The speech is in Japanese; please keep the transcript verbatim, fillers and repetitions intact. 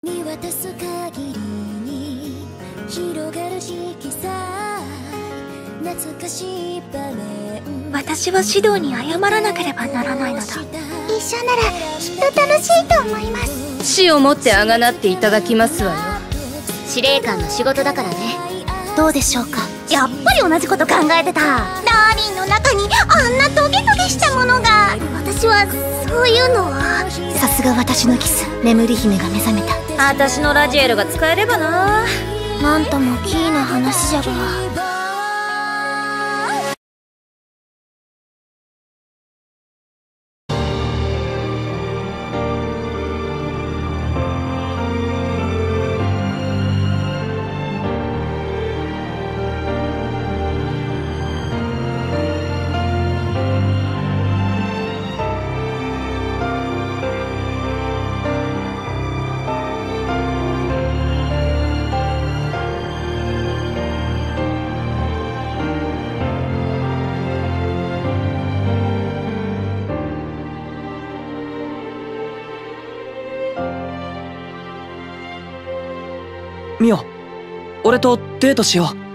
見渡す限りに広がる色彩、懐かしい場面。 私は指導に謝らなければならないのだ。 一緒ならきっと楽しいと思います。 死をもってあがなっていただきますわよ。 司令官の仕事だからね。 どうでしょうか。やっぱり同じこと考えてた。 ダーリンの中にあんなトゲトゲしたものが。私はそういうのは。 さすが私のキス、眠り姫が目覚めた。 私のラジエルが使えればな。 なんともキーな話じゃが。 ミオ、俺とデートしよう。